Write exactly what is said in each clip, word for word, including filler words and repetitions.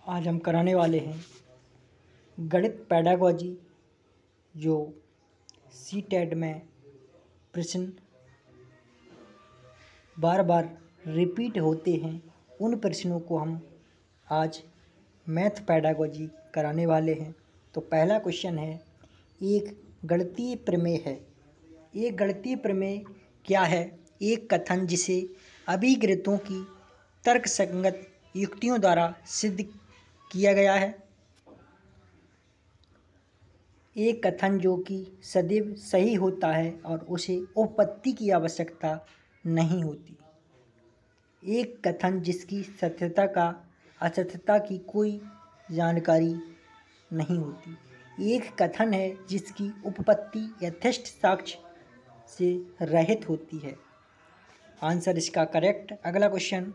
आज हम कराने वाले हैं गणित पेडागोजी, जो सी टेट में प्रश्न बार बार रिपीट होते हैं। उन प्रश्नों को हम आज मैथ पेडागोजी कराने वाले हैं। तो पहला क्वेश्चन है, एक गणितीय प्रमेय है। एक गणितीय प्रमेय क्या है? एक कथन जिसे अभिगृहीतों की तर्कसंगत युक्तियों द्वारा सिद्ध किया गया है। एक कथन जो कि सदैव सही होता है और उसे उपपत्ति की आवश्यकता नहीं होती। एक कथन जिसकी सत्यता का असत्यता की कोई जानकारी नहीं होती। एक कथन है जिसकी उपपत्ति यथेष्ट साक्ष्य से रहित होती है। आंसर इसका करेक्ट। अगला क्वेश्चन,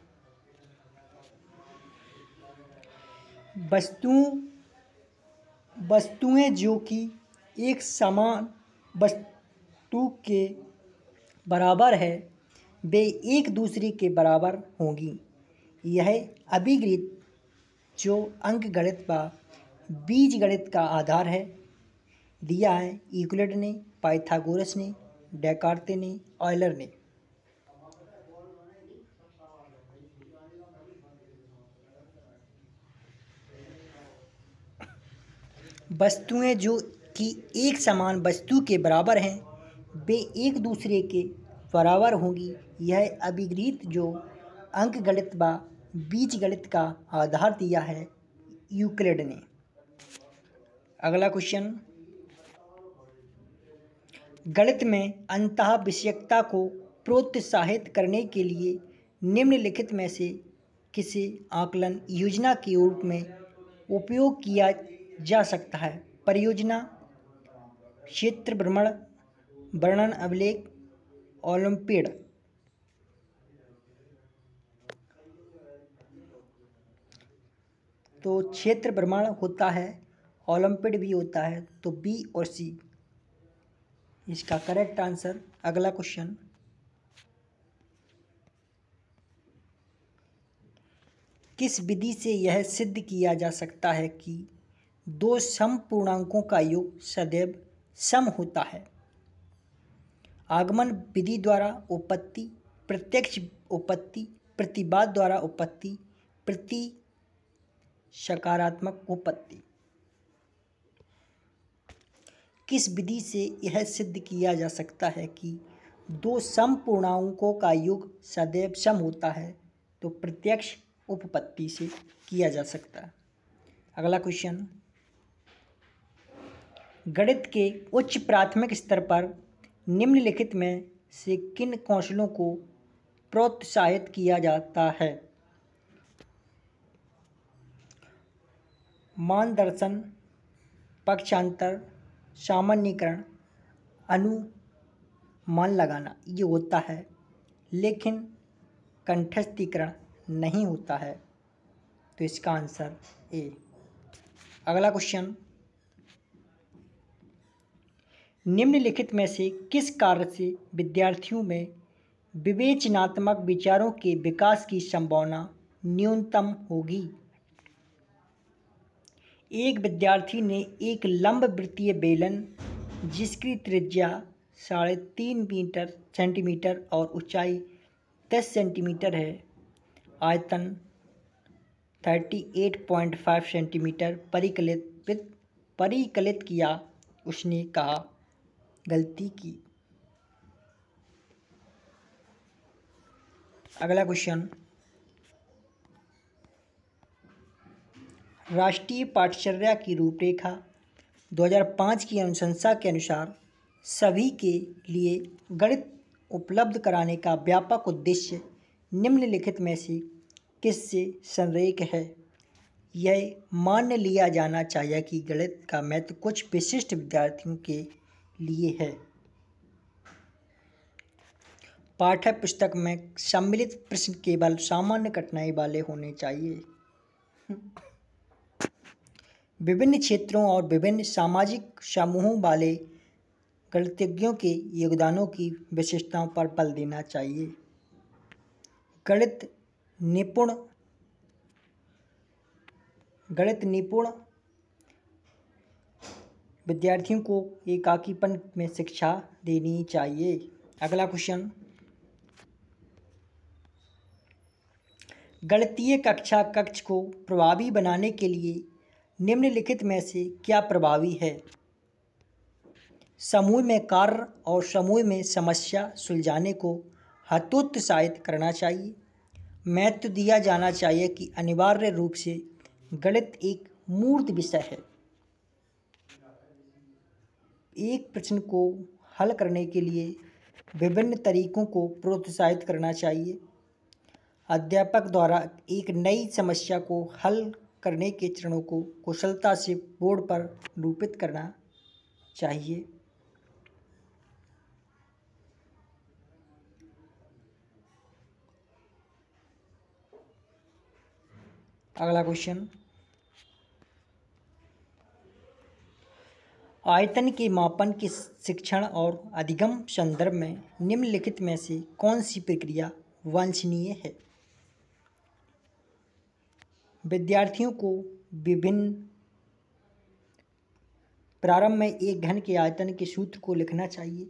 वस्तुओं वस्तुएं जो कि एक समान वस्तु के बराबर है, वे एक दूसरे के बराबर होंगी। यह अभिगृहीत जो अंकगणित व बीजगणित का आधार है, दिया है यूक्लिड ने, पाइथागोरस ने, डेकार्ते ने, ऑयलर ने। वस्तुएं जो कि एक समान वस्तु के बराबर हैं, वे एक दूसरे के बराबर होंगी। यह अभिगृहीत जो अंकगणित व बीजगणित का आधार दिया है यूक्लिड ने। अगला क्वेश्चन, गणित में अंतः विषयकता को प्रोत्साहित करने के लिए निम्नलिखित में से किसे आकलन योजना के रूप में उपयोग किया जा सकता है? परियोजना, क्षेत्र भ्रमण, वर्णन अभिलेख, ओलंपियड। तो क्षेत्र भ्रमण होता है, ओलंपियड भी होता है, तो बी और सी इसका करेक्ट आंसर। अगला क्वेश्चन, किस विधि से यह सिद्ध किया जा सकता है कि दो समपूर्णांकों का योग सदैव सम होता है? आगमन विधि द्वारा उत्पत्ति, प्रत्यक्ष उत्पत्ति, प्रतिवाद द्वारा उत्पत्ति, प्रति सकारात्मक उत्पत्ति। किस विधि से यह सिद्ध किया जा सकता है कि दो समपूर्णांकों का योग सदैव सम होता है? तो प्रत्यक्ष उपपत्ति से किया जा सकता है। अगला क्वेश्चन, गणित के उच्च प्राथमिक स्तर पर निम्नलिखित में से किन कौशलों को प्रोत्साहित किया जाता है? मानदर्शन, पक्षांतर, सामान्यीकरण, अनुमान लगाना ये होता है, लेकिन कंठस्थीकरण नहीं होता है। तो इसका आंसर ए। अगला क्वेश्चन, निम्नलिखित में से किस कार्य से विद्यार्थियों में विवेचनात्मक विचारों के विकास की संभावना न्यूनतम होगी? एक विद्यार्थी ने एक लंबवृत्तीय बेलन जिसकी त्रिज्या साढ़े तीन मीटर सेंटीमीटर और ऊंचाई दस सेंटीमीटर है, आयतन अड़तीस पॉइंट पाँच सेंटीमीटर परिकलित परिकलित किया। उसने कहा गलती की। अगला क्वेश्चन, राष्ट्रीय पाठ्यचर्या की रूपरेखा दो हज़ार पाँच की अनुशंसा के अनुसार सभी के लिए गणित उपलब्ध कराने का व्यापक उद्देश्य निम्नलिखित में से किससे संरेख है? यह मान लिया जाना चाहिए कि गणित का महत्व कुछ विशिष्ट विद्यार्थियों के लिए है। पाठ्य पुस्तक में सम्मिलित प्रश्न केवल सामान्य कठिनाई वाले होने चाहिए। विभिन्न क्षेत्रों और विभिन्न सामाजिक समूहों वाले गणितज्ञों के योगदानों की विशेषताओं पर बल देना चाहिए। गणित निपुण गणित निपुण विद्यार्थियों को एकाकीपन में शिक्षा देनी चाहिए। अगला क्वेश्चन, गणितीय कक्षा कक्ष को प्रभावी बनाने के लिए निम्नलिखित में से क्या प्रभावी है? समूह में कार्य और समूह में समस्या सुलझाने को हतोत्साहित करना चाहिए। महत्व दिया जाना चाहिए कि अनिवार्य रूप से गणित एक मूर्त विषय है। एक प्रश्न को हल करने के लिए विभिन्न तरीकों को प्रोत्साहित करना चाहिए। अध्यापक द्वारा एक नई समस्या को हल करने के चरणों को कुशलता से बोर्ड पर निरूपित करना चाहिए। अगला क्वेश्चन, आयतन के मापन के शिक्षण और अधिगम संदर्भ में निम्नलिखित में से कौन सी प्रक्रिया वांछनीय है? विद्यार्थियों को विभिन्न प्रारंभ में एक घन के आयतन के सूत्र को लिखना चाहिए।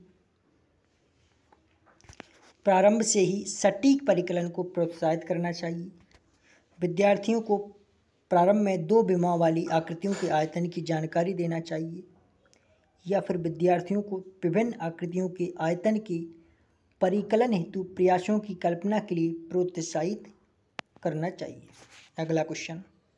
प्रारंभ से ही सटीक परिकलन को प्रोत्साहित करना चाहिए। विद्यार्थियों को प्रारंभ में दो विमा वाली आकृतियों के आयतन की जानकारी देना चाहिए, या फिर विद्यार्थियों को विभिन्न आकृतियों के आयतन के परिकलन हेतु प्रयासों की कल्पना के लिए प्रोत्साहित करना चाहिए। अगला क्वेश्चन,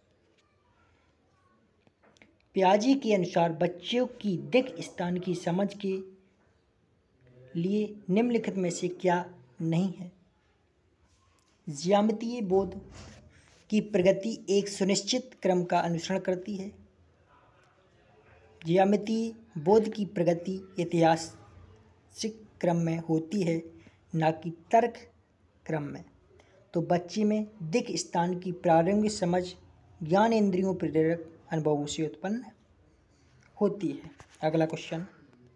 पियाजे के अनुसार बच्चों की दिक् स्थान की समझ के लिए निम्नलिखित में से क्या नहीं है? ज्यामितीय बोध की प्रगति एक सुनिश्चित क्रम का अनुसरण करती है। ज्यामितीय बोध की प्रगति ऐतिहासिक क्रम में होती है, न कि तर्क क्रम में। तो बच्चे में दिक् स्थान की प्रारंभिक समझ ज्ञान इंद्रियों प्रेरक अनुभवों से उत्पन्न होती है। अगला क्वेश्चन,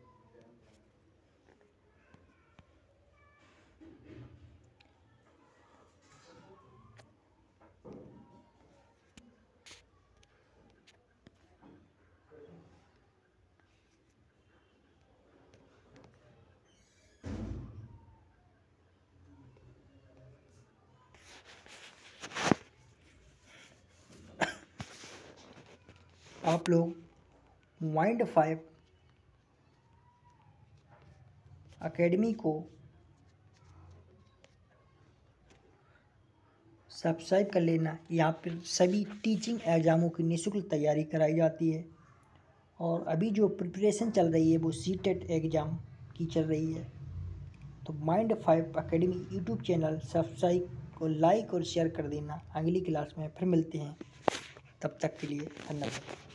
आप लोग माइंड फाइव अकेडमी को सब्सक्राइब कर लेना। यहाँ पर सभी टीचिंग एग्ज़ामों की निःशुल्क तैयारी कराई जाती है, और अभी जो प्रिपरेशन चल रही है वो सी टेट एग्ज़ाम की चल रही है। तो mind five academy YouTube channel subscribe और लाइक और शेयर कर देना। अगली क्लास में फिर मिलते हैं, तब तक के लिए धन्यवाद।